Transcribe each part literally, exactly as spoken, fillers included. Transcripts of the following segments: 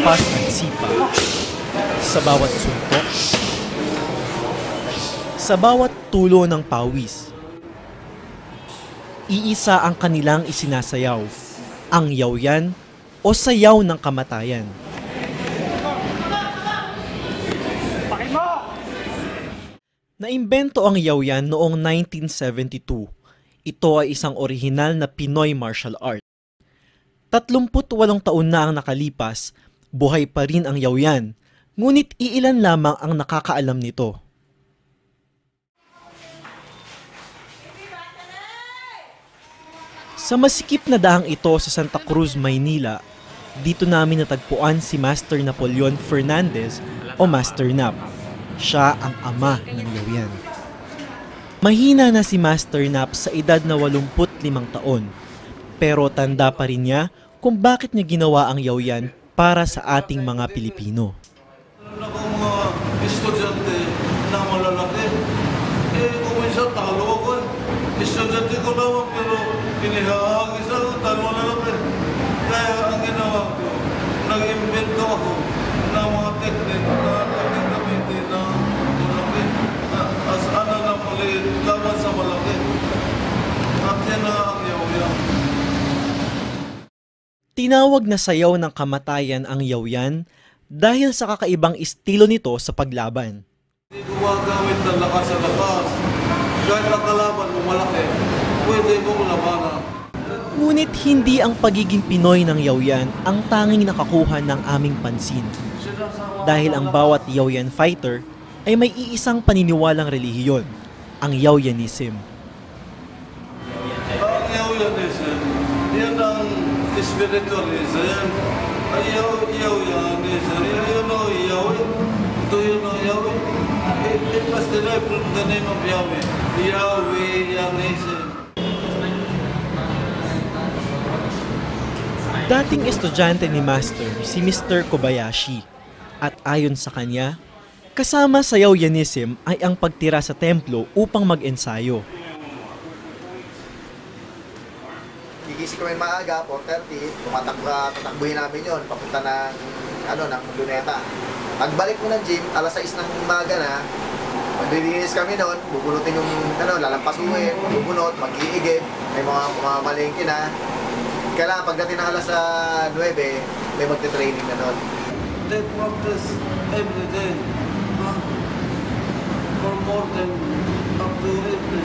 lakas at sipag. Sa bawat suntok, sa bawat tulo ng pawis, iisa ang kanilang isinasayaw, ang yawyan o sayaw ng kamatayan. Naimbento ang yawyan noong nineteen seventy-two. Ito ay isang orihinal na Pinoy martial art. Tatlumput walong taon na ang nakalipas, buhay pa rin ang yawyan, ngunit iilan lamang ang nakakaalam nito. Sa masikip na daang ito sa Santa Cruz, Maynila, dito namin natagpuan si Master Napoleon Fernandez o Master Nap. Siya ang ama ng yawyan. Mahina na si Master Nap sa edad na walumpu't limang taon, pero tanda pa rin niya kung bakit niya ginawa ang yawyan para sa ating mga Pilipino. Kung mga estudyante na malalaki, eh kung minsan talo ako eh. Estudyante ko naman pero inihahagis ako dahil malalaki. Kaya ang ginawa ko, nag-invento ako ng mga teknik na gamitin na malaki. As ana na maliit laban sa malaki. At yan na ang yawyan. Tinawag na sayaw ng kamatayan ang yawyan dahil sa kakaibang estilo nito sa paglaban. Hindi gumagamit ng lakas sa lakas. Kahit ang kalaban mo malaki, pwede mong labanan. Ngunit hindi ang pagiging Pinoy ng yawyan ang tanging nakakuha ng aming pansin. Dahil ang bawat yawyan fighter ay may iisang paniniwalang relihiyon, ang Yawyanism. Ang Yawyanism, yan ang spiritualism. Ang Yawyanism, you know Yahweh? Do you know Yahweh? It, it was derived from the name of Yahweh. Yahweh-yanism. Dating estudyante ni Master si Mister Kobayashi, at ayon sa kanya, kasama sa Yawyanism ay ang pagtira sa templo upang mag-ensayo. Gigising kami maaga, four thirty, tumatakba, tatakbuhin namin yon papunta ng, ano, ng Luneta. Pagbalik mo ng gym, alas sais ng umaga na, maglilinis kami noon, bubunutin yung, ano, lalampasuhin, bubunot, mag-iigib, may mga mamalingki na. Kailangan pagdating ng alas nuwebe, may magte-training na noon. They practice every day. Huh? For more than up to evening.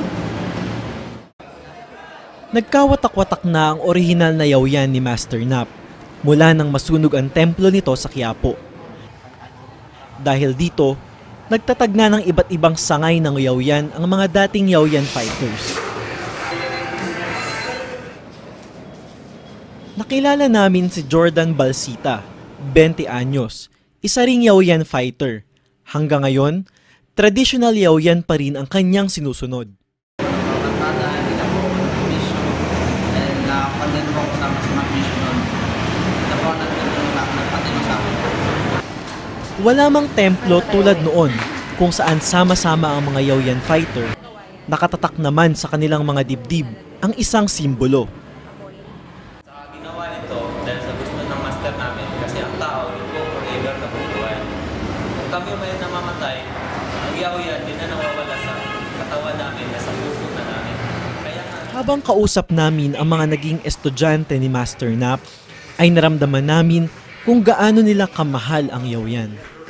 Nagkawatak-watak na ang orihinal na yawyan ni Master Nap mula nang masunog ang templo nito sa Quiapo. Dahil dito, nagtatag na ng iba't ibang sangay ng yawyan ang mga dating yawyan fighters. Nakilala namin si Jordan Balsita, twenty anyos, isa ring yawyan fighter. Hanggang ngayon, traditional yawyan pa rin ang kanyang sinusunod. Wala mang templo tulad noon kung saan sama-sama ang mga yawyan fighter. Nakatatak naman sa kanilang mga dibdib ang isang simbolo. Sa ginawa nito dahil sa gusto ng master namin kasi ang tao yung go forever na buhay. Kung kami may namamatay, ang yawyan din na nawawala sa katawan namin na sa puso na namin. Kaya nga, Habang kausap namin ang mga naging estudyante ni Master Nap, ay naramdaman namin kung gaano nila kamahal ang yawyan.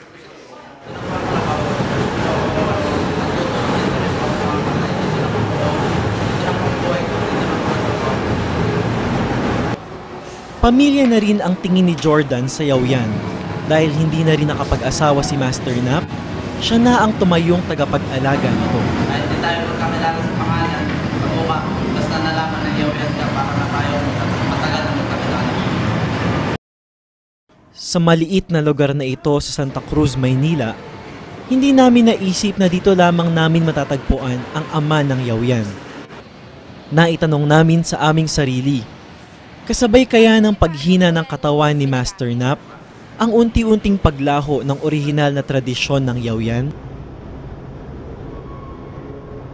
Pamilya na rin ang tingin ni Jordan sa yawyan. Dahil hindi na rin nakapag-asawa si Master Nap, siya na ang tumayong tagapag-alaga nito. Kahit hindi tayo magkamilala sa pangalan, kabuka, basta nalaman ng yawyan ka para na tayo matagal na magkamilala. Sa maliit na lugar na ito sa Santa Cruz, Maynila, hindi namin naisip na dito lamang namin matatagpuan ang ama ng yawyan. Naitanong namin sa aming sarili, kasabay kaya ng paghina ng katawan ni Master Nap ang unti-unting paglaho ng orihinal na tradisyon ng yawyan?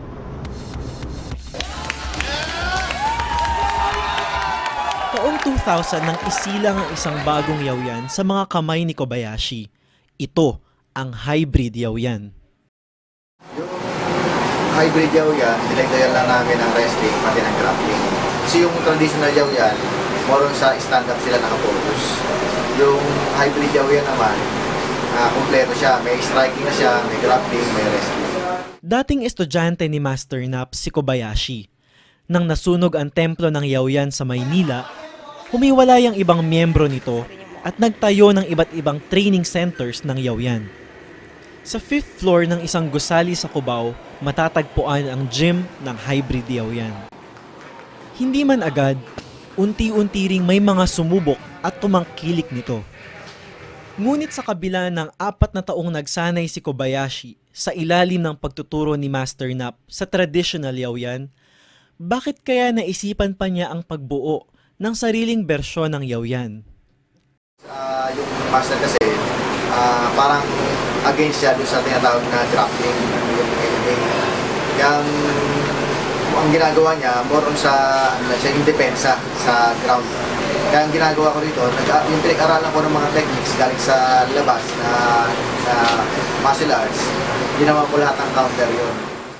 Taong two thousand nang isilang ang isang bagong yawian sa mga kamay ni Kobayashi. Ito ang hybrid yawian. Yung hybrid yawian, dinagdagan lang namin ng wrestling pati ng grappling. Kasi yung traditional yawian, more on sa stand-up sila nakafocus. Yung hybrid yawian naman, uh, kumpleto siya. May striking na siya, may grappling, may wrestling. Dating estudyante ni Master Nap si Kobayashi. Nang nasunog ang templo ng yawian sa Maynila, humiwalay ang ibang miyembro nito at nagtayo ng iba't ibang training centers ng yawian. Sa fifth floor ng isang gusali sa Cubao, matatagpuan ang gym ng hybrid yawian. Hindi man agad, unti-unti ring may mga sumubok at tumangkilik nito. Ngunit sa kabila ng apat na taong nagsanay si Kobayashi sa ilalim ng pagtuturo ni Master Nap sa traditional yawian, bakit kaya naisipan pa niya ang pagbuo ng sariling bersyon ng yawian? Uh, yung master kasi, uh, parang against siya doon sa tinatawag na grappling, yung M M A. Yung, ang ginagawa niya, more on sa, ano siya, yung depensa sa ground. Kaya ang ginagawa ko rito, nag, yung pinag-aralan ko ng mga techniques galing sa labas na, na martial arts, ginawa ko lahat ng counter yun.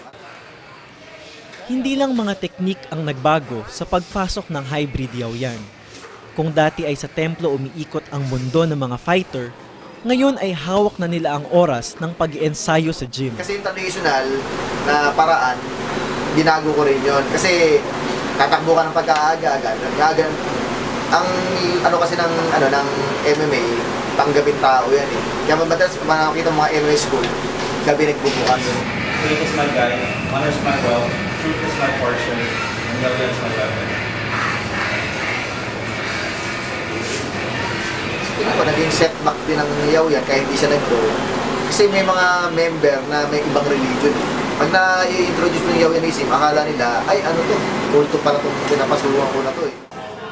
Hindi lang mga teknik ang nagbago sa pagpasok ng hybrid yawian. Kung dati ay sa templo umiikot ang mundo ng mga fighter, ngayon ay hawak na nila ang oras ng pag-iensayo sa gym. Kasi yung traditional na paraan, binago ko rin yun. Kasi tatakbo ka ng pagkaaga-aga. Ang ano kasi ng ano ng M M A, panggabing tao yan eh. Kaya madalas kung makakita mga M M A school, gabi nagbubukas. Faith is my guide, honor is my wealth, truth is my portion, and yawian is my weapon. Tingnan ko, naging setback din ng yawian kaya hindi siya nag-go. Kasi may mga member na may ibang religion. Pag na-i-introduce mo yung yawianism, akala nila, ay ano to, kulto pala itong pinapasuruan ko na to eh.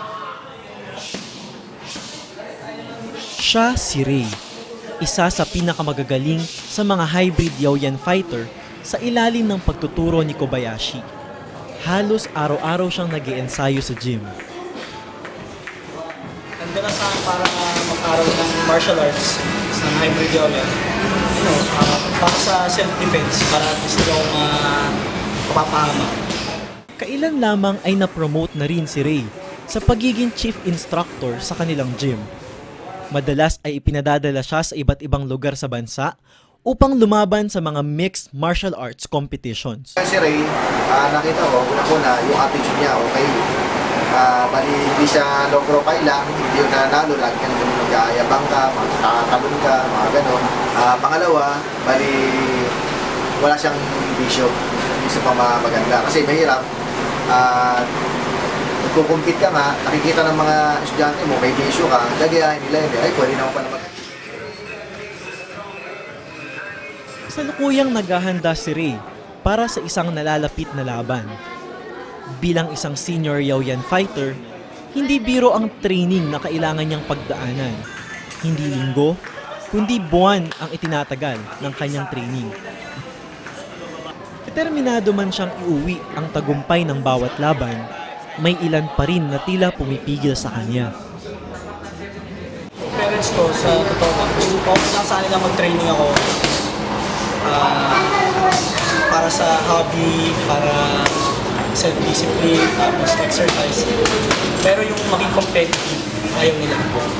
Siya si Ray, isa sa pinakamagagaling sa mga hybrid yawian fighter sa ilalim ng pagtuturo ni Kobayashi. Halos araw-araw siyang nag-iensayo sa gym. Nandun na sa para mag-aral ng martial arts sa hybrid yawian. You know, uh, para sa self-defense, para gusto ko uh, mapapahama. Kailan lamang ay na-promote na rin si Ray sa pagiging chief instructor sa kanilang gym. Madalas ay ipinadadala siya sa iba't ibang lugar sa bansa upang lumaban sa mga mixed martial arts competitions. Si Ray, uh, nakita ko, una-una, yung attitude niya, okay. Uh, bali, hindi siya low profile lang, hindi yung nanalo, lagi ka naman mag-aayabang ka, makakakalun ka, mga ganon. Uh, pangalawa, bali, wala siyang bisyo, hindi siya pa maganda. Kasi mahirap, uh, nagkukumpit ka nga, nakikita ng mga estudyante mo, may bisyo ka, lagayahin nila yun, ay, pwede naman pala mag- Salukuyang naghahanda si Ray para sa isang nalalapit na laban. Bilang isang senior yawian fighter, hindi biro ang training na kailangan niyang pagdaanan. Hindi linggo, kundi buwan ang itinatagal ng kanyang training. Determinado man siyang iuwi ang tagumpay ng bawat laban, may ilan pa rin na tila pumipigil sa kanya. Parents ko, sa totoo lang, gusto ko lang sa kanila mag-training ako. Uh, para sa hobby, para self-discipline, tapos exercise. Pero yung maging competitive, ayaw nila.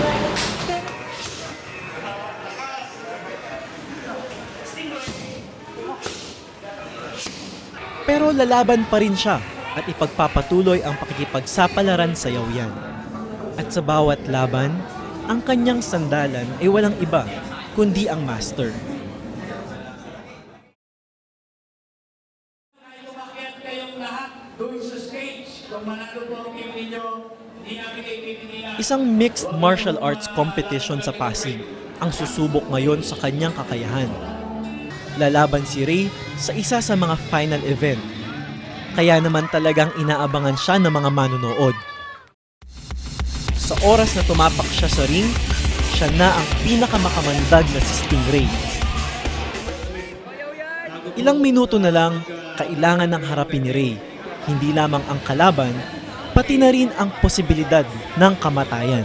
Pero lalaban pa rin siya at ipagpapatuloy ang pakikipagsapalaran sa yawian. At sa bawat laban, ang kanyang sandalan ay walang iba kundi ang master. Isang mixed martial arts competition sa Pasig ang susubok ngayon sa kanyang kakayahan. Lalaban si Ray sa isa sa mga final event. Kaya naman talagang inaabangan siya ng mga manunood. Sa oras na tumapak siya sa ring, siya na ang pinakamakamandag na si Stingray. Ilang minuto na lang, kailangan ng harapin ni Ray. Hindi lamang ang kalaban, pati na rin ang posibilidad ng kamatayan.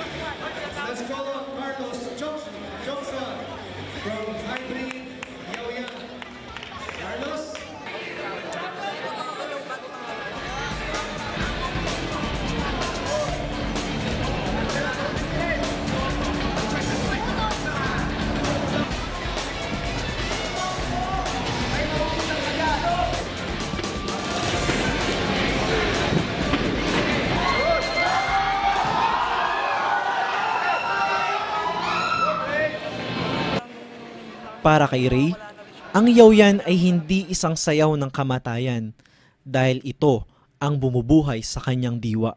Para kay Ray, ang Yaoyan ay hindi isang sayaw ng kamatayan dahil ito ang bumubuhay sa kanyang diwa.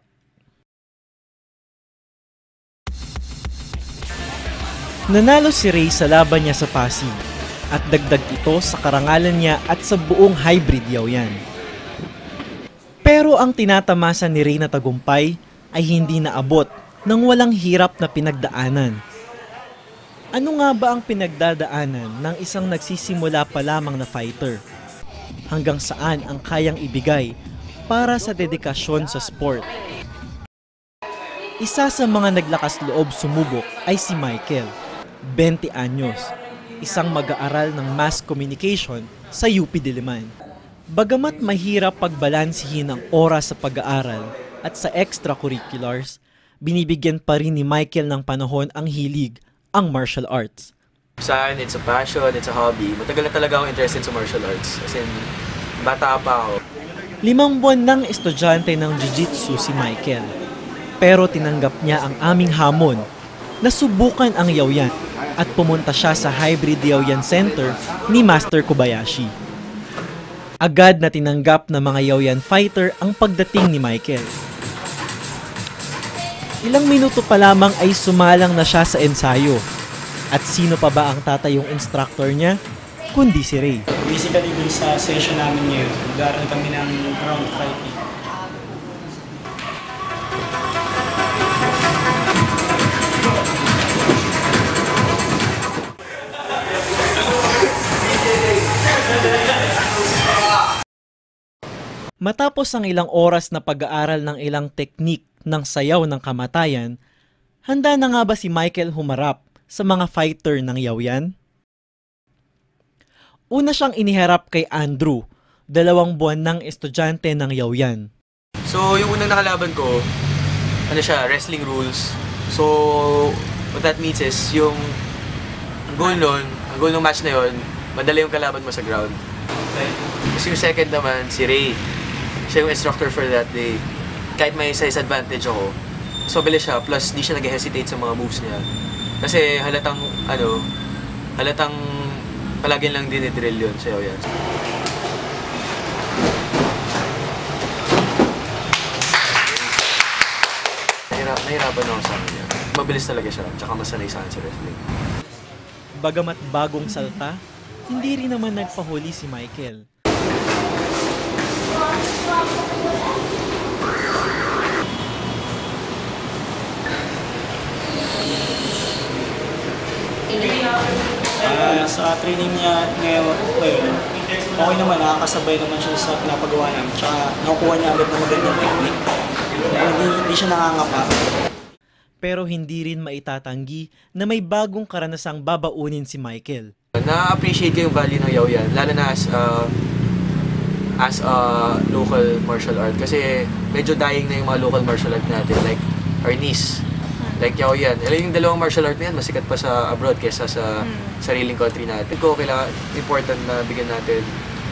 Nanalo si Ray sa laban niya sa Pasig at dagdag ito sa karangalan niya at sa buong hybrid Yaoyan. Pero ang tinatamasa ni Ray na tagumpay ay hindi naabot nang walang hirap na pinagdaanan. Ano nga ba ang pinagdadaanan ng isang nagsisimula pa lamang na fighter? Hanggang saan ang kayang ibigay para sa dedikasyon sa sport? Isa sa mga naglakas loob sumubok ay si Michael, twenty anyos, isang mag-aaral ng mass communication sa U P Diliman. Bagamat mahirap pagbalansihin ang oras sa pag-aaral at sa extracurriculars, binibigyan pa rin ni Michael ng panahon ang hilig, ang martial arts. Sa akin, it's a passion, it's a hobby. Matagal na talaga akong interested sa martial arts. As in, bata pa ako. Limang buwan ng estudyante ng Jiu-Jitsu si Michael. Pero tinanggap niya ang aming hamon na subukan ang Yaoyan at pumunta siya sa Hybrid Yaoyan Center ni Master Kobayashi. Agad na tinanggap ng mga Yaoyan fighter ang pagdating ni Michael. Ilang minuto pa lamang ay sumalang na siya sa ensayo. At sino pa ba ang tatayong instructor niya, kundi si Ray. Basically, dun sa session namin ngayon, mag-aaral kami ng ground fighting. Matapos ang ilang oras na pag-aaral ng ilang teknik ng sayaw ng kamatayan, handa na nga ba si Michael humarap sa mga fighter ng Yaoyan? Una siyang iniharap kay Andrew, dalawang buwan ng estudyante ng Yaoyan. So, yung unang nakalaban ko, ano siya, wrestling rules. So, what that means is, yung ang goal nun, ang goal ng match na yun, madala yung kalaban mo sa ground. Okay. Kasi yung second naman, si Ray. Siya yung instructor for that day. Kahit may size advantage ako, so bilis siya, plus di siya nag-hesitate sa mga moves niya. Kasi halatang, ano, halatang palagi lang dinidrill yun sa'yo yan. Nahirap, nahirapan ako sa akin yan. Mabilis talaga siya, tsaka masanay sa akin sa wrestling. Bagamat bagong salta, hindi rin naman nagpahuli si Michael. Uh, sa training niya ngayon, ngayon, okay naman, nakakasabay naman siya sa pinapagawa namin. Tsaka nakukuha niya agad ng magandang technique. Hindi, hindi siya nangangapa. Pero hindi rin maitatanggi na may bagong karanasang babaunin si Michael. Na-appreciate ko yung value ng Yaoyan, lalo na as uh, as a local martial art. Kasi medyo dying na yung mga local martial art natin, like Arnis, like Yaoyan. Yung dalawang martial art na yan, masikat pa sa abroad kesa sa hmm. sariling country natin. Ko kailangan, important na bigyan natin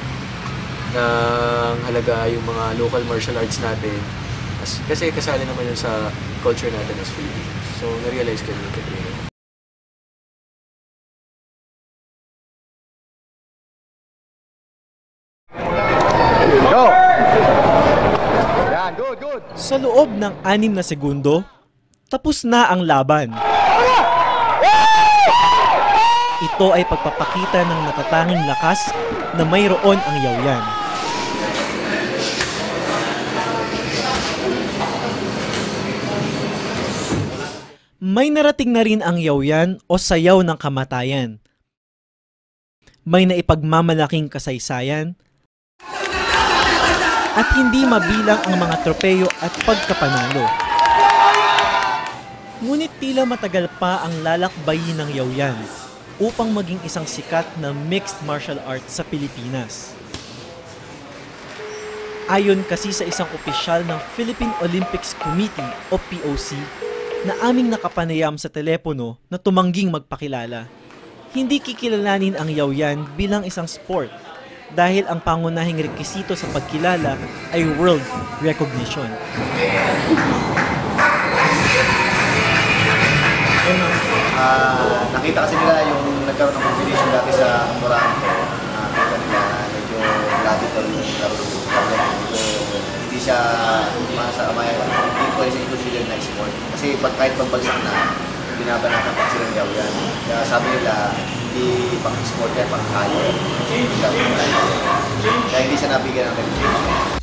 ng halaga yung mga local martial arts natin. As, kasi kasali naman yun sa culture natin as Filipinos. So, na-realize ko yun kaya. Go! Yan, good, good! Sa loob ng anim na segundo, tapos na ang laban. Ito ay pagpapakita ng natatanging lakas na mayroon ang Yaoyan. May narating na rin ang Yaoyan o sayaw ng kamatayan. May naipagmamalaking kasaysayan at hindi mabilang ang mga tropeyo at pagkapanalo. Ngunit tila matagal pa ang lalakbayin ng Yaoyan upang maging isang sikat na mixed martial arts sa Pilipinas. Ayon kasi sa isang opisyal ng Philippine Olympics Committee o P O C na aming nakapanayam sa telepono na tumangging magpakilala, hindi kikilalanin ang Yaoyan bilang isang sport dahil ang pangunahing rekisito sa pagkilala ay world recognition. Uh, nakita kasi nila yung nagkaroon ng competition dati sa Moranto. Uh, nakita nila medyo logical yung karoon. So, hindi siya masama, hindi ko rin i-consider na sport. Kasi pag kahit pagbagsak na, binabanatan pa sila ng Yaoyan. Kaya sabi nila, hindi pang sport kaya pang kaya. Kaya hindi siya nabigyan ng recognition.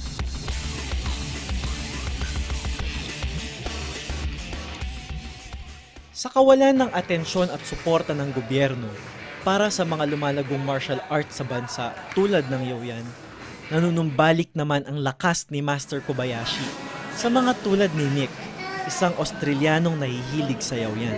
Sa kawalan ng atensyon at suporta ng gobyerno para sa mga lumalagong martial arts sa bansa tulad ng Yaoyan, nanunumbalik naman ang lakas ni Master Kobayashi sa mga tulad ni Nick, isang Australianong nahihilig sa Yaoyan.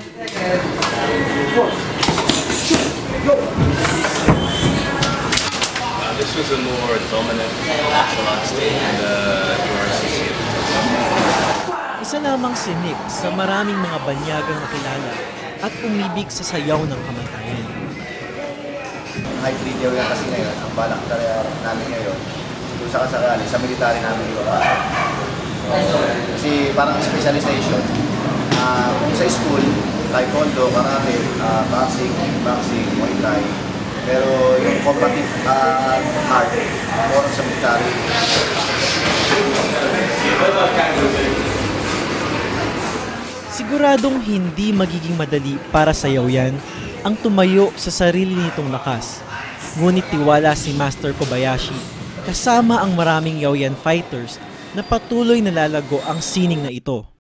Uh, this was a more dominant martial arts than the U R C C. Isa lamang si Nick sa maraming mga banyagang nakilala at umibig sa sayaw ng kamatayan. High grade Yaoyan kasi ngayon, ang balak talaga namin ngayon, kung sa kasakali, sa military namin yun. Kasi parang specialization, uh, sa school, taekwondo, karate, uh, boxing, boxing, muay thai. Pero yung combative uh, art, more sa military. Siguradong hindi magiging madali para sa Yaoyan ang tumayo sa sarili nitong lakas. Ngunit tiwala si Master Kobayashi kasama ang maraming Yaoyan fighters na patuloy na lalago ang sining na ito.